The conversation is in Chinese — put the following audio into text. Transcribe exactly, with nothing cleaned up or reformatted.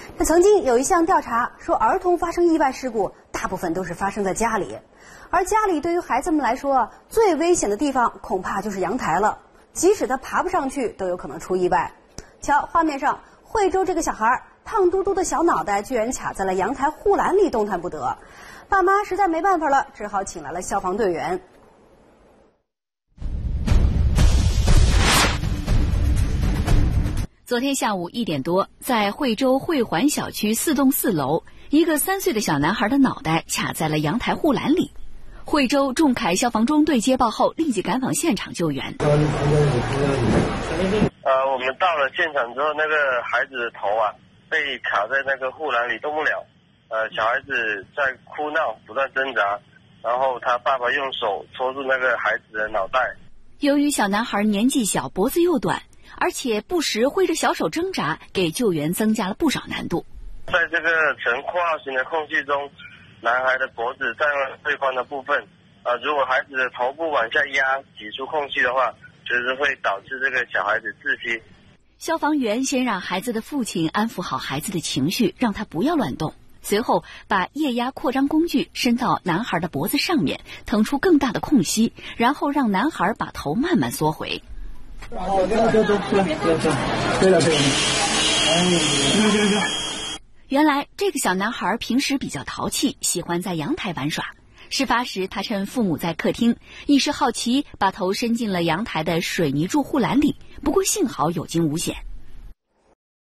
那曾经有一项调查说，儿童发生意外事故大部分都是发生在家里，而家里对于孩子们来说，最危险的地方恐怕就是阳台了，即使他爬不上去，都有可能出意外。瞧，画面上，惠州这个小孩胖嘟嘟的小脑袋居然卡在了阳台护栏里，动弹不得。爸妈实在没办法了，只好请来了消防队员。 昨天下午一点多，在惠州惠环小区四栋四楼，一个三岁的小男孩的脑袋卡在了阳台护栏里。惠州仲恺消防中队接报后，立即赶往现场救援。 呃，我们到了现场之后，那个孩子的头啊被卡在那个护栏里动不了，呃，小孩子在哭闹，不断挣扎，然后他爸爸用手戳住那个孩子的脑袋。 由于小男孩年纪小，脖子又短，而且不时挥着小手挣扎，给救援增加了不少难度。 在这个呈括号形的空隙中，男孩的脖子占了最宽的部分，呃，如果孩子的头部往下压，挤出空隙的话，随时会导致这个小孩子窒息。 消防员先让孩子的父亲安抚好孩子的情绪，让他不要乱动。随后把液压扩张工具伸到男孩的脖子上面，腾出更大的空隙，然后让男孩把头慢慢缩回。 哦，对了对了对了对了， 原来这个小男孩平时比较淘气，喜欢在阳台玩耍。事发时，他趁父母在客厅，一时好奇，把头伸进了阳台的水泥柱护栏里。不过幸好有惊无险。